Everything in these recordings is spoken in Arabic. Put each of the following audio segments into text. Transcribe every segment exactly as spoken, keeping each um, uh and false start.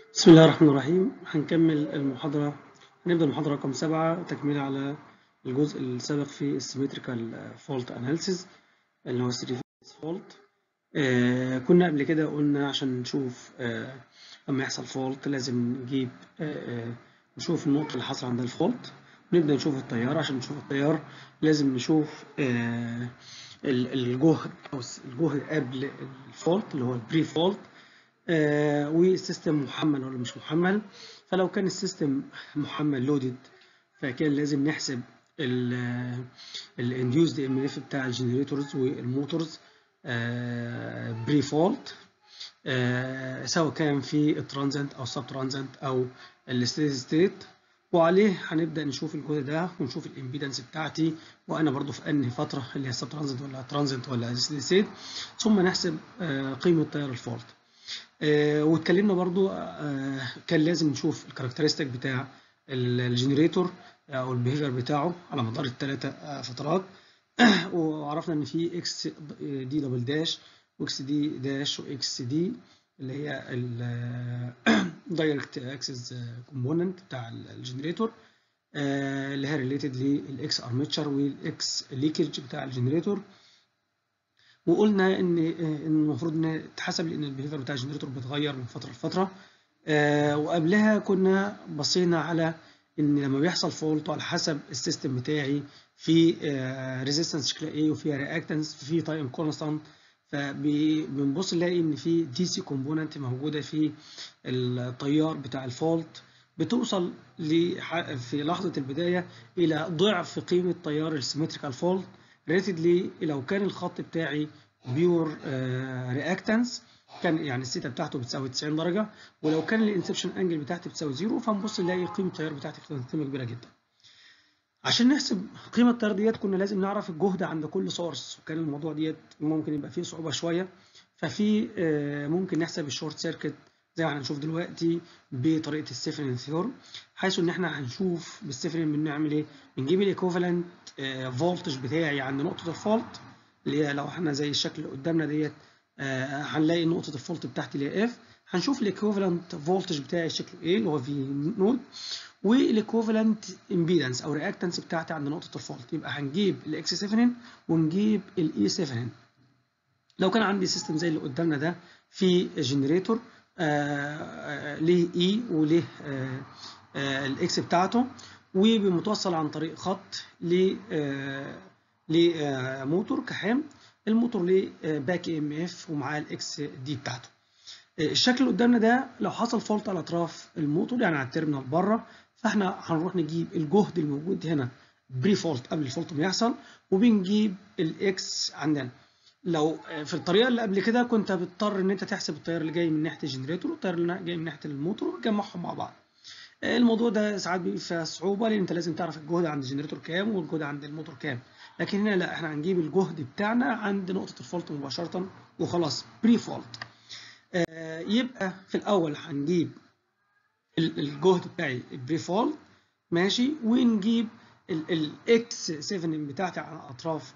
بسم الله الرحمن الرحيم. هنكمل المحاضرة. هنبدأ المحاضرة رقم سبعة تكملة على الجزء السابق في السيمتريكال فولت اناليسيز اللي هو ثري فيز فولت. آه كنا قبل كده قلنا عشان نشوف آه لما يحصل فولت لازم نجيب آه آه نشوف النقطة اللي حصل عندها الفولت، ونبدأ نشوف التيار. عشان نشوف التيار لازم نشوف آه الجهد أو الجهد قبل الفولت اللي هو البري فولت، آه والسيستم محمل ولا مش محمل. فلو كان السيستم محمل لودد فكان لازم نحسب الانديوزد ام اف بتاع الجنريتورز والموتورز بري فولت، سواء كان في الترانزنت او السب ترانزنت او الستيدي ستيت. وعليه هنبدا نشوف الجزء ده ونشوف الامبيدنس بتاعتي، وانا برضو في انهي فتره اللي هي السب ترانزنت ولا ترانزنت ولا ستيدي ستيت، ثم نحسب آه قيمه تيار الفولت. آه واتكلمنا برضو آه كان لازم نشوف الكاركترستيك بتاع الجنريتور او البيهيفير بتاعه على مدار الثلاثه آه فترات. وعرفنا ان في اكس دي دبل داش واكس دي داش واكس دي اللي هي الدايركت اكسس كومبوننت بتاع الجنريتور، آه اللي هي ريليتد للاكس ارميتشر والاكس ليكج بتاع الجنريتور. وقلنا ان المفروض ان تحسب لان البيهيفير بتاع الجنريتور بيتغير من فتره لفتره. آه وقبلها كنا بصينا على ان لما بيحصل فولت على حسب السيستم بتاعي في ريزيستنس شكلها ايه وفيها رياكتنس في تايم كونستانت، فبنبص نلاقي ان في دي سي كومبوننت موجوده في التيار بتاع الفولت بتوصل في لحظه البدايه الى ضعف قيمه تيار السيمتريكال فولت ريتد لي لو كان الخط بتاعي بيور رياكتنس، كان يعني الثيتا بتاعته بتساوي تسعين درجه، ولو كان الانسبشن انجل بتاعتي بتساوي زيرو فنبص نلاقي قيمه التيار بتاعتي قيمه كبيره جدا. عشان نحسب قيمه التيار ديت كنا لازم نعرف الجهد عند كل سورس، وكان الموضوع ديت ممكن يبقى فيه صعوبه شويه. ففي ممكن نحسب الشورت سيركت زي ما هنشوف دلوقتي بطريقه السيفرين ثيورم، حيث ان احنا هنشوف بالسيفرين بنعمل ايه، بنجيب الايكوفالنت فولتج بتاعي عند نقطه الفولت اللي هي لو احنا زي الشكل اللي قدامنا ديت هنلاقي نقطه الفولت بتاعتي اللي هي اف، هنشوف الايكوفالنت فولتج بتاعي شكله ايه اللي هو في نود، والايكوفالنت امبيدنس او رياكتنس بتاعتي عند نقطه الفولت. يبقى هنجيب الاكس سبعة ونجيب الاي سبعة. لو كان عندي سيستم زي اللي قدامنا ده في جنريتور ليه اي وليه الاكس بتاعته وبمتوصل عن طريق خط ل لموتور كحام، الموتور ليه باك ام اف ومعاه الاكس دي بتاعته. الشكل اللي قدامنا ده لو حصل فولت على اطراف الموتور يعني على التيرمينال بره، فاحنا هنروح نجيب الجهد الموجود هنا بري فولت قبل الفولت ما يحصل، وبنجيب الاكس عندنا. لو في الطريقه اللي قبل كده كنت بتضطر ان انت تحسب التيار اللي جاي من ناحيه الجنريتور والتيار اللي جاي من ناحيه الموتور وتجمعهم مع بعض. الموضوع ده ساعات بيبقى فيها صعوبه لان انت لازم تعرف الجهد عند الجنريتور كام والجهد عند الموتور كام، لكن هنا لا، احنا هنجيب الجهد بتاعنا عند نقطه الفولت مباشره وخلاص بري فولت. آه يبقى في الاول هنجيب الجهد بتاعي البري فولت ماشي، ونجيب الاكس سبعة بتاعتي على اطراف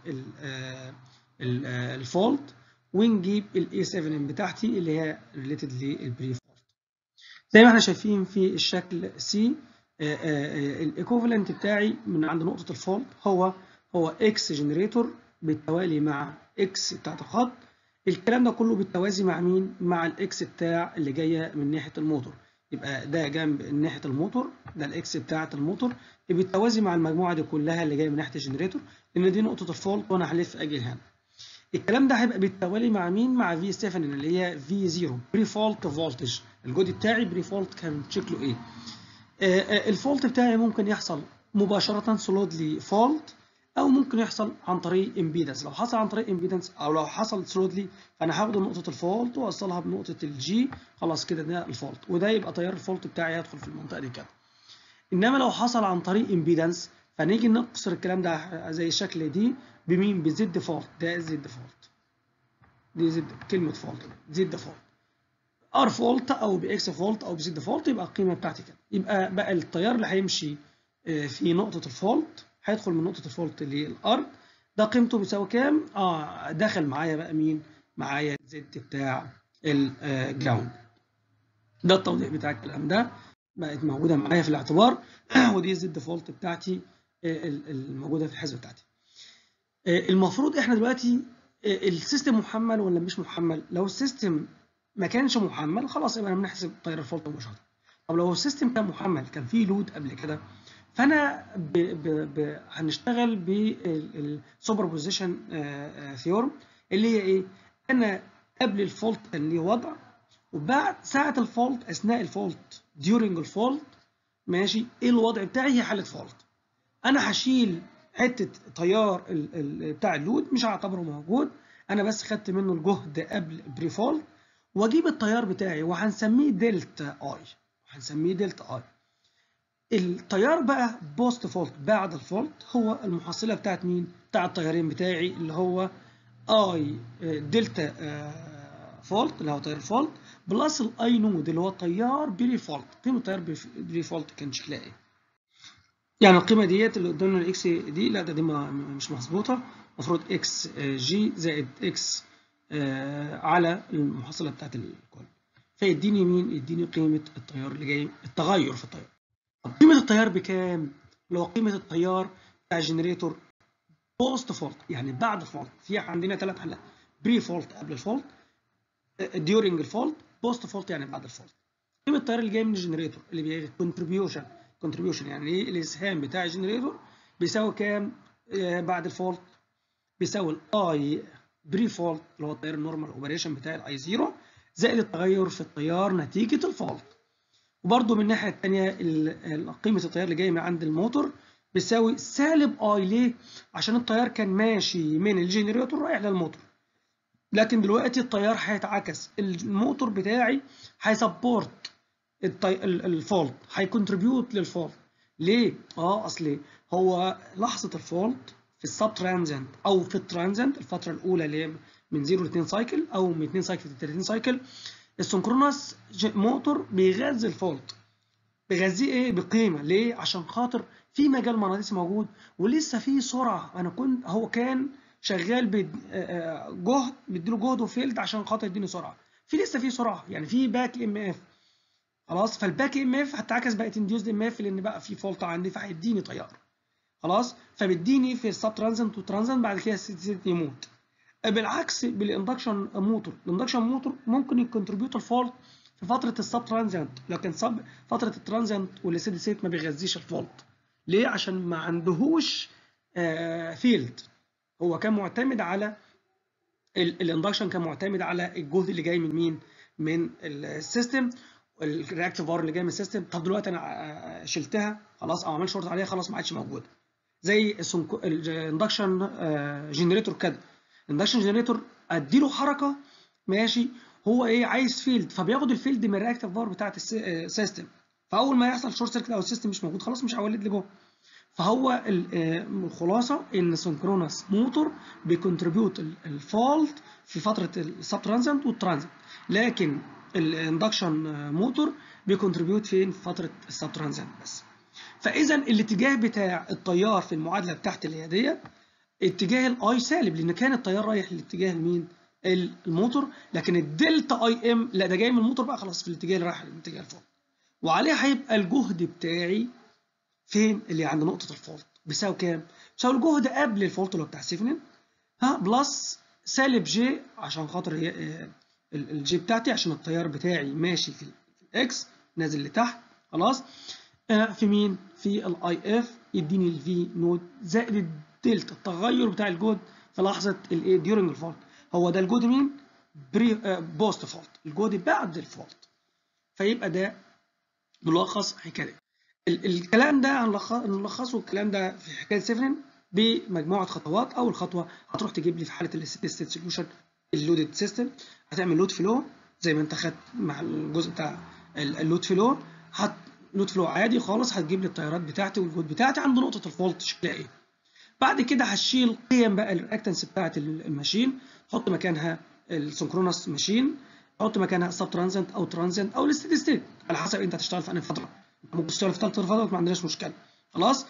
الفولت، ونجيب الاي سبعة بتاعتي اللي هي ريليتد للبري فولت. زي ما احنا شايفين في الشكل سي، الايكوفالنت بتاعي من عند نقطه الفولت هو هو اكس جنريتور بالتوالي مع اكس بتاعت الخط. الكلام ده كله بالتوازي مع مين؟ مع الاكس بتاع اللي جايه من ناحيه الموتور. يبقى ده جنب ناحيه الموتور، ده الاكس بتاعت الموتور بالتوازي مع المجموعه دي كلها اللي جايه من ناحيه الجنريتور، لان دي نقطه الفولت وانا هلف اجي هنا. الكلام ده هيبقى بالتوالي مع مين؟ مع في سبعة اللي هي في صفر بري فولت فولتج. الجهد بتاعي بري فولت كان شكله ايه؟ آه آه الفولت بتاعي ممكن يحصل مباشره سولودلي فولت، او ممكن يحصل عن طريق امبيدنس. لو حصل عن طريق امبيدنس او لو حصل سولودلي فانا هاخد نقطه الفولت واوصلها بنقطه الجي، خلاص كده ده الفولت، وده يبقى تيار الفولت بتاعي هيدخل في المنطقه دي كده. انما لو حصل عن طريق امبيدنس فنيجي نقصر الكلام ده زي الشكل دي بمين؟ بزد فولت، ده زد فولت، دي زد كلمه فولت زد فولت، ار فولت او باكس فولت او بزد فولت، يبقى القيمه بتاعتي كده. يبقى بقى التيار اللي هيمشي في نقطه الفولت هيدخل من نقطه الفولت للارض، ده قيمته بيساوي كام؟ اه دخل معايا بقى مين؟ معايا زد بتاع الجراوند. ده التوضيح بتاع الكلام ده بقت موجوده معايا في الاعتبار ودي الزد ديفولت بتاعتي الموجوده في الحسبه بتاعتي. المفروض احنا دلوقتي السيستم محمل ولا مش محمل؟ لو السيستم ما كانش محمل خلاص يبقى بنحسب تيار الفولت مباشره. طب لو السيستم كان محمل كان فيه لود قبل كده، فانا ب ب ب هنشتغل بالسوبر بوزيشن ثيورم اللي هي ايه؟ انا قبل الفولت كان ليه وضع، وبعد ساعه الفولت اثناء الفولت during الفولت ماشي ايه الوضع بتاعي؟ هي حاله فولت. انا هشيل حته تيار ال ال بتاع اللود مش هعتبره موجود، انا بس خدت منه الجهد قبل بري فولت، واجيب التيار بتاعي وهنسميه دلتا اي، هنسميه دلتا اي. التيار بقى بوست فولت بعد الفولت هو المحصله بتاعت مين؟ بتاع التيارين بتاعي اللي هو اي دلتا فولت اللي هو تيار الفولت بلس الاي نود اللي هو تيار بري فولت. قيمه تيار بري فولت كان شكلها ايه؟ يعني القيمه ديت اللي قدامنا الاكس دي لا ده دي مش مظبوطه، المفروض اكس جي زائد اكس على المحصله بتاعت الكل، فيديني مين؟ يديني قيمه التيار اللي جاي، التغير في التيار. طب قيمه التيار بكام؟ لو قيمه التيار بتاع الجنريتور بوست فولت يعني بعد الفولت، في عندنا ثلاث حالات: بري فولت قبل الفولت، ديورنج الفولت، بوست فولت يعني بعد الفولت. قيمه التيار اللي جاي من الجنريتور اللي بيجي كونتريبيوشن كونتريبيوشن يعني ايه؟ الاسهام بتاع الجنريتور بيساوي كام آه بعد الفولت؟ بيساوي الاي بري فولت اللي هو التيار النورمال اوبريشن بتاع الاي زيرو زائد التغير في التيار نتيجه الفولت. وبرده من الناحيه الثانيه قيمه التيار اللي جاي من عند الموتور بيساوي سالب اي. ليه؟ عشان التيار كان ماشي من الجنريتور رايح للموتور، لكن دلوقتي التيار هيتعكس، الموتور بتاعي هيسبورت الفولت، هيكونتريبيوت للفولت. ليه؟ اه اصل هو لحظه الفولت في السب ترانزنت او في الترانزنت الفتره الاولى اللي هي من صفر ل اتنين سايكل او من اتنين سايكل ل تلاتين سايكل، السنكرونس موتور بيغذي الفولت. بيغذيه ايه؟ بقيمه. ليه؟ عشان خاطر في مجال مغناطيسي موجود ولسه في سرعه. انا كنت هو كان شغال بجهد بيديله جهد وفيلد عشان خاطر يديني سرعه، في لسه في سرعه يعني في باك ام اف خلاص، فالباك ام اف هتعكس بقت انديوزد ام اف لان بقى في فولت عندي فهيديني تيار خلاص، فبيديني في السب ترانزنت وترانزنت بعد كده يموت. بالعكس بالاندكشن موتور، الاندكشن موتور ممكن يكونتريبيوت الفولت في فتره السب ترانزنت، لكن سب فتره الترانزنت والستيدي ستيت ما بيغذيش الفولت. ليه؟ عشان ما عندهوش آه فيلد، هو كان معتمد على الاندكشن، كان معتمد على الجهد اللي جاي من مين؟ من السيستم، الرياكتيف باور اللي جاي من السيستم. طب دلوقتي انا شلتها خلاص او عملت شورت عليها خلاص ما عادش موجوده. زي الاندكشن جنريتور كده، الاندكشن جنريتور اديله حركه ماشي، هو ايه؟ عايز فيلد، فبياخد الفيلد من الرياكتيف باور بتاعت السيستم، فاول ما يحصل شورت سيركت او السيستم مش موجود خلاص مش هولد لي جوه. فهو الخلاصه ان سنكرونس موتور بيكونتريبيوت الفولت في فتره السب ترانزنت والترانزنت، لكن الاندكشن موتور بيكونتريبيوت فين؟ في فتره السب ترانزنت بس. فاذا الاتجاه بتاع التيار في المعادله بتاعت اللي هي ديت اتجاه الاي سالب، لان كان التيار رايح لاتجاه مين؟ الموتور، لكن الدلتا اي ام لا ده جاي من الموتور بقى خلاص في الاتجاه اللي رايح لاتجاه الفولت، وعليه هيبقى الجهد بتاعي فين؟ اللي عند نقطه الفولت بيساوي كام؟ بيساوي الجهد قبل الفولت اللي هو بتاع سيفنين ها بلس سالب جي عشان خاطر هي الجي بتاعتي عشان التيار بتاعي ماشي في الاكس نازل لتحت خلاص، في مين؟ في الاي اف يديني الفي نود زائد الدلتا التغير بتاع الجهد في لحظه الايه؟ ديورنج الفولت. هو ده الجهد مين؟ بري بوست فولت، الجهد بعد الفولت. فيبقى ده ملخص حكايه الكلام ده. هنلخصه الكلام ده في حكايه سيفنين بمجموعه خطوات. اول خطوه هتروح تجيب لي في حاله الستيدي ستيت سوليوشن اللودد سيستم، هتعمل لود فلو زي ما انت خدت مع الجزء بتاع اللود فلو، هت لود فلو عادي خالص، هتجيب لي التيارات بتاعتي والجهد بتاعتي عند نقطه الفولت شكلها ايه. بعد كده هشيل قيم بقى الرياكتنس بتاعت الماشين، حط مكانها السنكرونس ماشين، حط مكانها سب ترانزنت او ترانزنت او الستيدي ستيت على حسب انت هتشتغل في انهي فتره. ممكن تشتغل في ثالث فتره ما عندناش مشكله خلاص.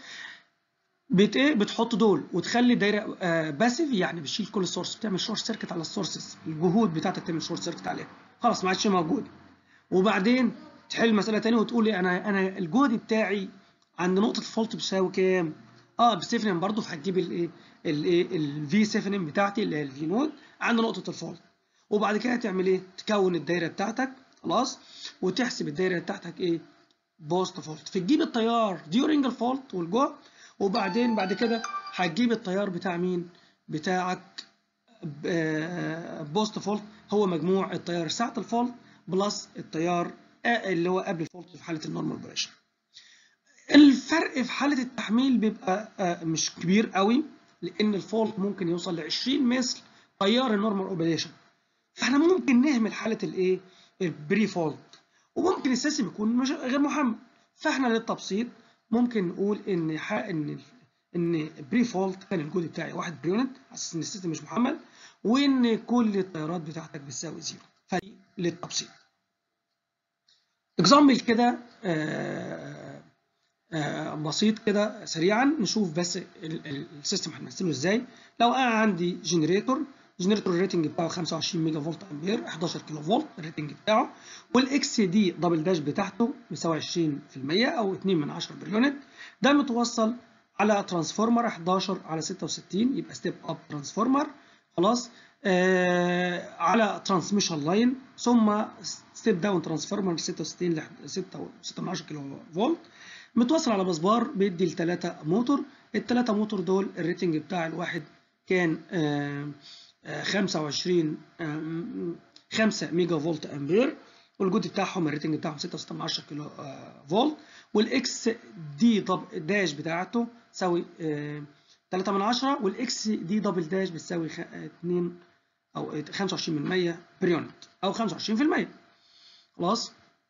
بت ايه؟ بتحط دول وتخلي الدايره آه باسيف، يعني بتشيل كل السورس، بتعمل شورت سيركت على السورسز، الجهود بتاعتك تعمل شورت سيركت عليها خلاص ما عادش موجود. وبعدين تحل مساله ثانيه وتقول لي انا انا الجهد بتاعي عند نقطه الفولت بيساوي كام؟ اه بسيفنم برضه، فهتجيب الايه الايه الفي سيفنم بتاعتي اللي هي الفي نود عند نقطه الفولت. وبعد كده تعمل ايه؟ تكون الدايره بتاعتك خلاص، وتحسب الدايره بتاعتك ايه؟ بوست فولت، فتجيب التيار ديورنج الفولت والجهد، وبعدين بعد كده هتجيب التيار بتاع مين؟ بتاعك بوست فولت، هو مجموع التيار ساعه الفولت بلس التيار اللي هو قبل الفولت في حاله النورمال اوبريشن. الفرق في حاله التحميل بيبقى مش كبير قوي، لان الفولت ممكن يوصل ل عشرين مثل تيار النورمال اوبريشن، فاحنا ممكن نهمل حاله الايه؟ البري فولت، وممكن السيستم يكون مش غير محمل. فاحنا للتبسيط ممكن نقول ان ان ان بري فولت كان الجهد بتاعي واحد بريونت على اساس ان السيستم مش محمل، وان كل التيارات بتاعتك بتساوي زيرو. فدي للتبسيط. اكزامبل كده آه آه بسيط كده سريعا نشوف بس السيستم هنمثله ازاي. لو انا عندي جنريتور جنريتور الريتنج بتاعه خمسة وعشرين ميجا فولت امبير، احداشر كيلو فولت الريتنج بتاعه، والاكس دي دبل داش بتاعته بيساوي عشرين في المية او اتنين من عشرة بريونت. ده متوصل على ترانسفورمر احداشر على ستة وستين، يبقى ستيب اب ترانسفورمر خلاص، آه على ترانسميشن لاين، ثم ستيب داون ترانسفورمر ستة وستين ل ستة وستة من عشرة كيلو فولت، متوصل على مسبار بيدي لثلاثة موتور. الثلاثة موتور دول الريتنج بتاع الواحد كان آه خمسة وعشرين خمسة ميجا فولت امبير، والجهد بتاعهم الريتنج بتاعهم ستة وستة من عشرة كيلو فولت، والاكس دي داش بتاعته تساوي ثلاثة من عشرة، والاكس دي دبل داش بتساوي اتنين او خمسة وعشرين من مية بريونت او خمسة وعشرين في المية خلاص.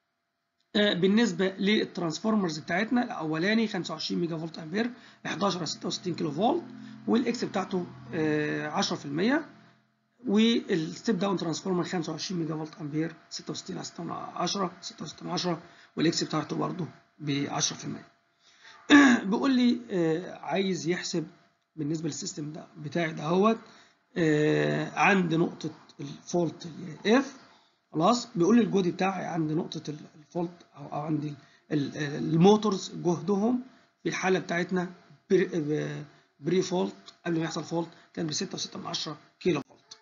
بالنسبه للترانسفورمرز بتاعتنا الاولاني خمسة وعشرين ميجا فولت امبير احداشر على ستة وستين كيلو فولت، والاكس بتاعته عشرة في المية، والستيب داون ترانسفورمر خمسة وعشرين ميجا فولت امبير ستة وستين على ستة من عشرة ستة وستين من عشرة، والاكس بتاعته برضه ب عشرة في المية. بيقول لي عايز يحسب بالنسبه للسيستم ده بتاعي دهوت عند نقطه الفولت اف خلاص. بيقول لي الجهد بتاعي عند نقطه الفولت او او عند الموتورز جهدهم في الحاله بتاعتنا بري فولت قبل ما يحصل فولت كان ب ستة وستة من عشرة كيلو فولت.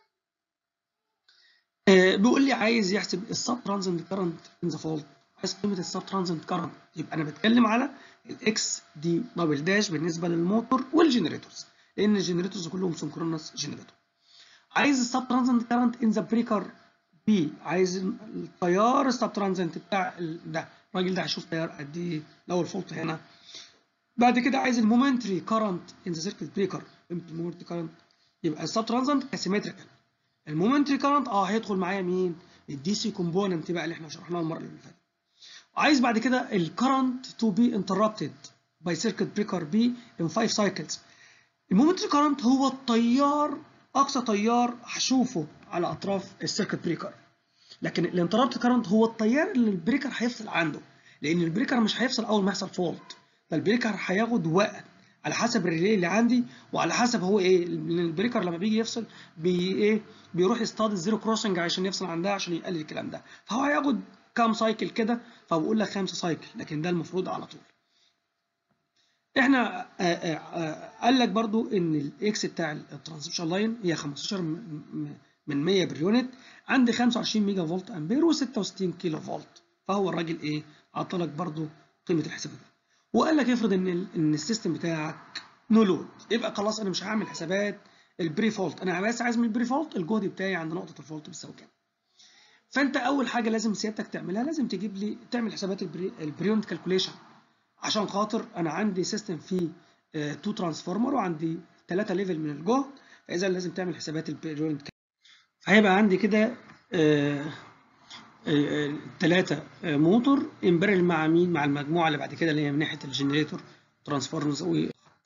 بيقول لي عايز يحسب السب ترانزنت كارنت ان ذا فولت، عايز قيمه السب ترانزنت كارنت، يبقى انا بتكلم على الاكس دي دبل داش بالنسبه للموتور والجنريتورز، لان الجنريتورز كلهم سنكرونس جنريتور. عايز السب ترانزنت كارنت ان ذا بريكر بي، عايز التيار السب ترانزنت بتاع ده، الراجل ده هيشوف تيار قد ايه لو الفولت هنا. بعد كده عايز المومنتري كارنت ان ذا سيركت بريكر، المومنتري كارنت يبقى السب ترانزنت كسيمتريكال. المومنتري كارنت اه هيدخل معايا مين؟ الدي سي كومبوننت بقى اللي احنا شرحناه المره اللي فاتت. وعايز بعد كده الكرنت تو بي انتربتد باي سيركت بريكر بي ان خمسة سايكلز. المومنتري كرنت هو التيار، اقصى تيار هشوفه على اطراف السيركت بريكر، لكن الانتربت كرنت هو التيار اللي البريكر هيفصل عنده، لان البريكر مش هيفصل اول ما يحصل فولت، ده البريكر هياخد وقت على حسب الريلي اللي عندي وعلى حسب هو ايه، لان البريكر لما بيجي يفصل بي ايه بيروح يصطاد الزيرو كروسنج عشان يفصل عندها عشان يقلل الكلام ده، فهو هياخد كام سايكل كده، فبقول لك خمسة سايكل، لكن ده المفروض على طول. احنا آآ آآ قال لك برضو ان الاكس بتاع الترانسميشن لاين هي خمستاشر من مية باليونت عند خمسة وعشرين ميجا فولت امبير وستة وستين كيلو فولت، فهو الراجل ايه عطلك برضو قيمه الحساب ده. وقال لك افرض ان ان السيستم بتاعك نو لود، يبقى خلاص انا مش هعمل حسابات البري فولت، انا بس عايز من البري فولت الجهد بتاعي عند نقطه الفولت بيساوي كام. فانت اول حاجه لازم سيادتك تعملها، لازم تجيب لي تعمل حسابات البريونت كالكوليشن، عشان خاطر انا عندي سيستم فيه تو ترانسفورمر وعندي ثلاثة ليفل من الجهد، فاذا لازم تعمل حسابات البريونت. فهيبقى عندي كده ثلاثة موتور امبارل مع مين؟ مع المجموعه اللي بعد كده اللي هي من ناحيه الجنريتور ترانسفورمرز و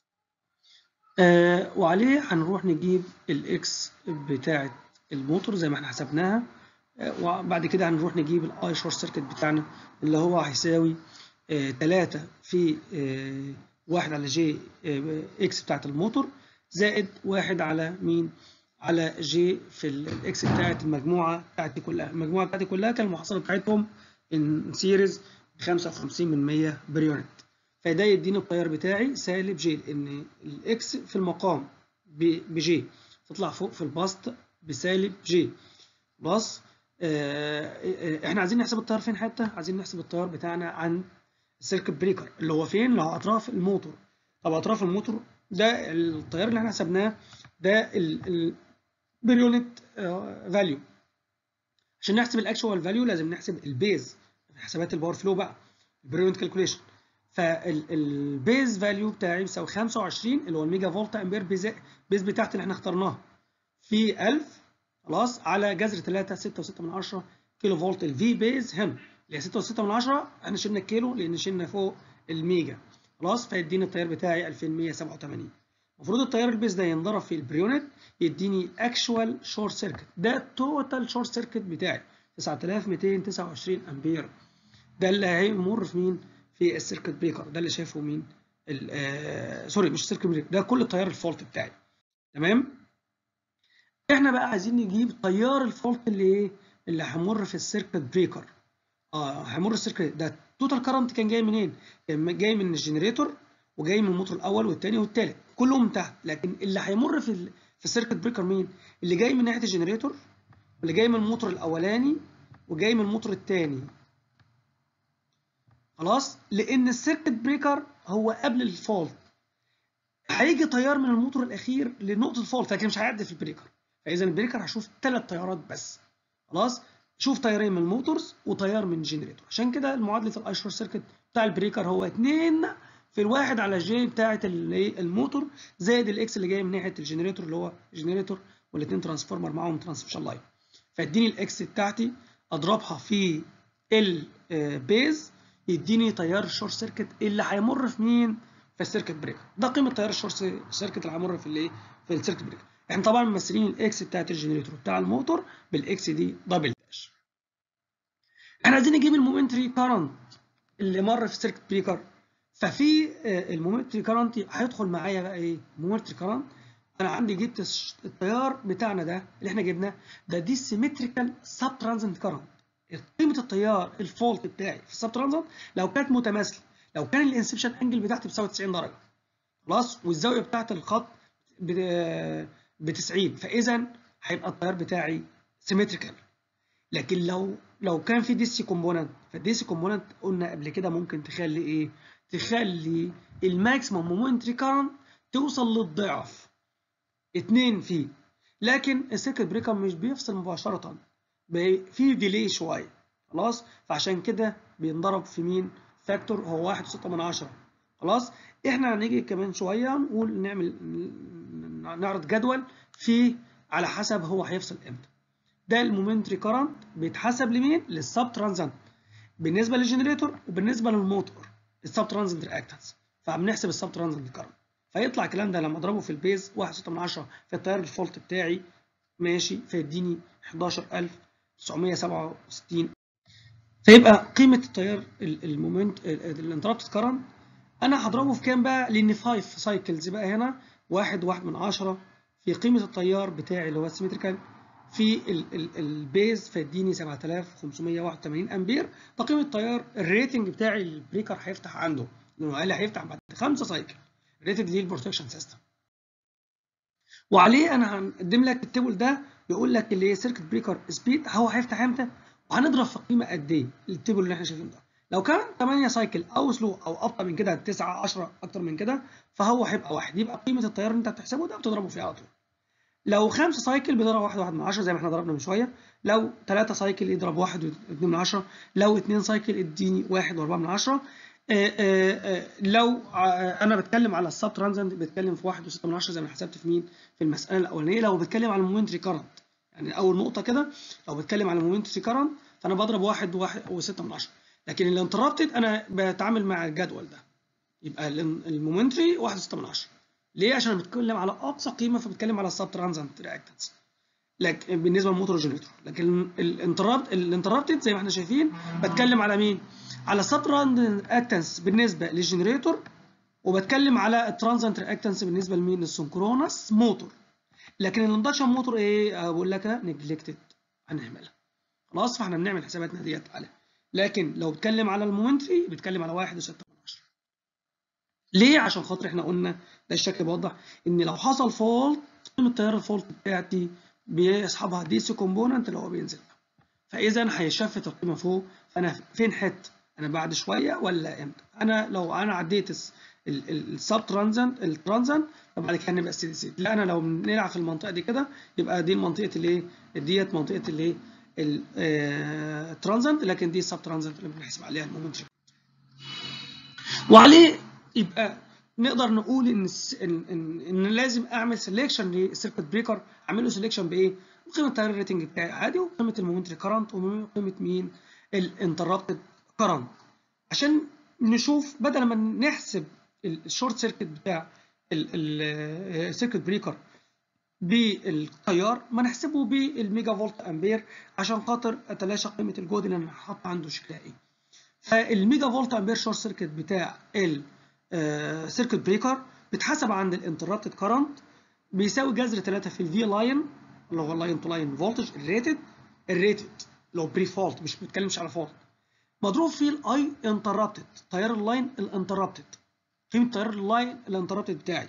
آه وعليه هنروح نجيب الاكس بتاعه الموتور زي ما احنا حسبناها، آه وبعد كده هنروح نجيب الاي شورت سيركت بتاعنا اللي هو هيساوي آه ثلاثة في آه واحد على جي آه اكس بتاعه الموتور زائد واحد على مين؟ على جي في الاكس بتاعه المجموعه بتاعتي كلها. المجموعه بتاعتي كلها كان المحصله بتاعتهم ان سيريز خمسة وخمسين من مية بير يونت. فده يديني التيار بتاعي سالب جي، لان الاكس في المقام بجي تطلع فوق في البسط بسالب جي. خلاص. آه احنا عايزين نحسب التيار فين حتى؟ عايزين نحسب التيار بتاعنا عن السيركت بريكر اللي هو فين؟ اللي هو اطراف الموتور. طب اطراف الموتور ده التيار اللي احنا حسبناه ده البير يونت فاليو. عشان نحسب الاكشوال فاليو لازم نحسب البيز في حسابات الباور فلو بقى، البير يونت كالكوليشن. فالبيز فاليو بتاعي بيساوي خمسة وعشرين اللي هو الميجا فولت امبير بيز بتاعتي اللي احنا اخترناها في ألف، خلاص، على جذر ثلاثة ستة وستة من عشرة كيلو فولت. الفي بيز هنا اللي هي ستة وستة من عشرة، احنا شلنا الكيلو لان شلنا فوق الميجا، خلاص. فيديني التيار بتاعي ألفين ومية وسبعة وثمانين. المفروض التيار البيز ده ينضرب في البريونت يديني اكشوال شورت سيركت. ده التوتال شورت سيركت بتاعي تسعة آلاف ومئتين وتسعة وعشرين امبير. ده اللي هيمر في مين؟ في السيركت بريكر. ده اللي شايفه مين؟ آه سوري مش السيركت بريكر، ده كل التيار الفولت بتاعي. تمام. احنا بقى عايزين نجيب تيار الفولت اللي ايه؟ اللي هيمر في السيركت بريكر. اه هيمر السيركت ده التوتال كارنت كان جاي منين؟ كان جاي من الجنريتور وجاي من الموتور الاول والثاني والثالث كلهم تحت. لكن اللي هيمر في ال... في السيركت بريكر مين؟ اللي جاي من ناحيه الجنريتور واللي جاي من الموتور الاولاني وجاي من الموتور الثاني. خلاص. لان السيركت بريكر هو قبل الفولت. هيجي تيار من الموتور الاخير لنقطه الفولت لكن مش هيعدي في البريكر. فاذا البريكر هشوف ثلاث تيارات بس. خلاص. شوف تيارين من الموتورز وتيار من الجنريتور. عشان كده معادله الاي شورت سيركت بتاع البريكر هو اتنين في الواحد على جي بتاعه الموتور زائد الاكس اللي جاي من ناحيه الجنريتور اللي هو الجنريتور والاثنين ترانسفورمر معاهم ترانسميشن لاين. فاديني الاكس بتاعتي اضربها في البيز يديني تيار الشورت سيركت اللي هيمر في مين؟ في السيركت بريكر. ده قيمه تيار الشورت سيركت اللي هيمر في الايه؟ في السيركت بريكر. احنا طبعا ممثلين الاكس بتاعت الجنريتور بتاع الموتور بالاكس دي دبل داش. احنا عايزين نجيب المومنتري كارنت اللي مر في السيركت بريكر. ففي المومنتري كارنت هيدخل معايا بقى ايه؟ مومنتري كارنت. انا عندي جبت التيار بتاعنا ده اللي احنا جبناه ده دي سيمتريكال سب ترانزنت كارنت. قيمه التيار الفولت بتاعي في السب ترانزنت لو كانت متماثله، لو كان الانسبشن انجل بتاعتي بتساوي تسعين درجه، خلاص، والزاويه بتاعت الخط ب تسعين، فاذا هيبقى التيار بتاعي سيمتريكال. لكن لو لو كان في دي سي كومبوننت، فالدي سي كومبوننت قلنا قبل كده ممكن تخلي ايه؟ تخلي الماكسيمم مومنتري كارنت توصل للضعف اتنين فيه. لكن السيركت بريكر مش بيفصل مباشره، في ديلي شويه، خلاص. فعشان كده بينضرب في مين؟ فاكتور هو واحد وستة من عشرة. خلاص. احنا هنيجي كمان شويه نقول نعمل نعرض جدول فيه على حسب هو هيفصل امتى. ده المومنتري كارنت بيتحسب لمين؟ للسب ترانزنت بالنسبه للجنريتور وبالنسبه للموتور السب ترانزنت رياكتنس. فبنحسب السب ترانزنت كارنت فيطلع الكلام ده لما اضربه في البيز واحد وستة من عشرة في التيار الفولت بتاعي، ماشي، فيديني حداشر ألف وتسعمية وسبعة وستين. فيبقى قيمه التيار المومنت الانتربت كارنت انا هضربه في كام بقى؟ لان خمسة سايكلز بقى هنا واحد واحد من عشرة في قيمه التيار بتاعي اللي هو السيمتريكال في البيز فيديني سبعة آلاف وخمسمية وواحد وثمانين امبير. ده قيمه التيار الريتنج بتاعي البريكر هيفتح عنده، لانه قال لي هيفتح بعد خمسة سايكل. الريتنج دي البروتكشن سيستم. وعليه انا هنقدم لك التيبل ده يقول لك اللي هي سيركت بريكر سبيد هو هيفتح امتى وهنضرب في قيمه قد ايه. التيبل اللي احنا شايفينه ده لو كان ثمانية سايكل او سلو او ابطا من كده تسعة عشرة اكتر من كده فهو هيبقى واحد، يبقى قيمه التيار اللي انت بتحسبه ده بتضربه فيه على طول. لو خمسة سايكل بيضرب واحد واحد من عشرة زي ما احنا ضربنا من شويه. لو ثلاثة سايكل يضرب واحد واثنين من عشرة. لو اثنين سايكل اديني واحد واربعة من عشرة. آآ آآ لو انا بتكلم على السب ترانزنت بتكلم في واحد وستة من عشرة زي ما حسبت في مين؟ في المساله الاولانيه. لو بتكلم على المومنتري كارنت يعني اول نقطه كده، لو بتكلم على المومنتري كارنت فانا بضرب واحد وستة من عشرة. لكن الانتربتد انا بتعامل مع الجدول ده يبقى المومنتري واحد وستة من عشرة. ليه؟ عشان بتكلم على اقصى قيمه فبتكلم على السب ترانزنت رياكتنس لكن بالنسبه للموتور جنريتور. لكن الانتربت الانتربتد زي ما احنا شايفين بتكلم على مين؟ على السب ترانزنت رياكتنس بالنسبه للجنريتور، وبتكلم على الترانزنت رياكتنس بالنسبه لمين؟ للسنكرونس موتور. لكن الاندكشن موتور ايه؟ بقول لك نجلكتد هنعملها، خلاص. فاحنا بنعمل حساباتنا ديت عليها. لكن لو بتكلم على المومنتري بتكلم على واحد وستة من عشرة. ليه؟ عشان خاطر احنا قلنا ده الشكل بيوضح ان لو حصل فولت قيمه تيار الفولت بتاعتي بيصحبها دي سي كومبوننت اللي هو بينزل، فاذا هيشفت القيمه فوق. فانا فين حته؟ انا بعد شويه ولا امتى؟ انا لو انا عديت السب ترانزنت الترانزنت فبعد كده هنبقى ستيدي ستيت. لا، انا لو بنلعب في المنطقه دي كده يبقى دي منطقه الايه؟ ديت منطقه الايه؟ الترانزنت، لكن دي السب ترانزنت اللي بنحسب عليها المومنت. وعليه يبقى نقدر نقول ان ان ان, إن لازم اعمل سelection للسيركت بريكر. اعمل له سelection بايه؟ قيمه التيار الريتنج بتاعي عادي، وقيمه المومنتري كرنت، وقيمه مين؟ الانتربتد كرنت، عشان نشوف بدل ما نحسب الشورت سيركت بتاع السيركت بريكر بالتيار ما نحسبه بالميجا فولت امبير، عشان خاطر اتلاشى قيمه الجهد اللي انا هحط عنده شكلها ايه. فالميجا فولت امبير شورت سيركت بتاع السيركت بريكر بيتحسب عند الانتربتد كرنت بيساوي جذر ثلاثة في الفي لاين اللي هو لاين تو لاين فولتج الريتد الريتد لو بري فولت، مش بنتكلمش على فولت، مضروب في الاي انتربتد تيار اللاين الانتربتد، قيمه تيار اللاين الانتربتد بتاعي.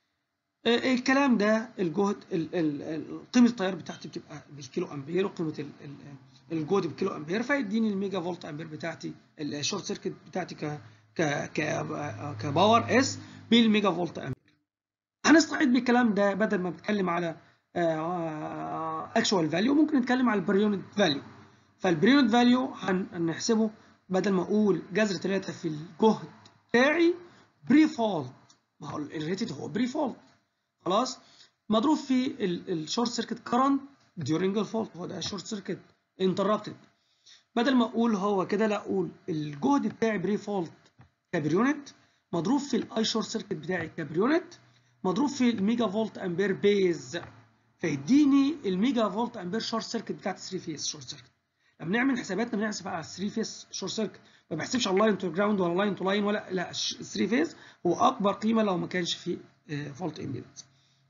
الكلام ده الجهد قيمه التيار بتاعتي بتبقى بالكيلو امبير، وقيمه الجهد بالكيلو امبير، فيديني الميجا فولت امبير بتاعتي الشورت سيركت بتاعتي ك ك ك كباور اس بالميجا فولت امبير. هنستعيد بالكلام ده بدل ما بنتكلم على اكشوال فاليو ممكن نتكلم على البريونت فاليو. فالبريونت فاليو هنحسبه بدل ما اقول جذر ثلاثة في الجهد بتاعي بري فولت، ما هو الريتد هو بري فولت خلاص، مضروب في الشورت سيركت كرنت ديورنج الفولت، هو ده شورت سيركت انتربتد. بدل ما اقول هو كده لا اقول الجهد بتاعي بري فولت كبريونت مضروب في الاي شورت سيركت بتاعي كبريونت مضروب في الميجا فولت امبير بيز، فيديني الميجا فولت امبير شورت سيركت بتاعت ثري فيس شورت سيركت. لما بنعمل حساباتنا بنحسب على ثري فيس شورت سيركت، ما بحسبش على لاين تو جراوند ولا لاين تو لاين ولا لا، ثري فيس هو اكبر قيمه لو ما كانش فيه فولت امبيدنس.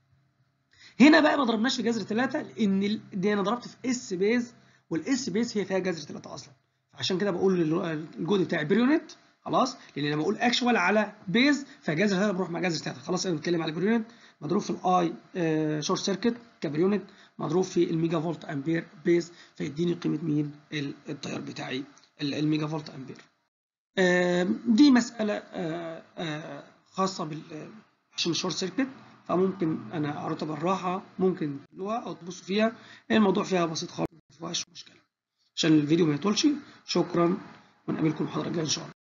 هنا بقى ما ضربناش في جذر ثلاثة لان دي انا ضربت في اس بيز، والاس بيز هي فيها جذر ثلاثة اصلا، عشان كده بقول الجهد بتاعي بريونت خلاص، لان لما اقول اكشوال على بيز فجذر ثلاثة بروح مع جذر ثلاثة خلاص. انا بتكلم على بريونت مضروب في الاي آه شورت سيركت كبريونت مضروب في الميجا فولت امبير بيز، فيديني قيمه مين؟ التيار بتاعي الميجا فولت امبير. آه دي مساله آه آه خاصه بال عشان الشورت سيركت، فممكن انا اقراها بالراحه، ممكن تقولوها او تبصوا فيها، الموضوع فيها بسيط خالص ما فيهاش مشكله. عشان الفيديو ما يطولش، شكرا ونقابلكم المحاضره الجايه ان شاء الله.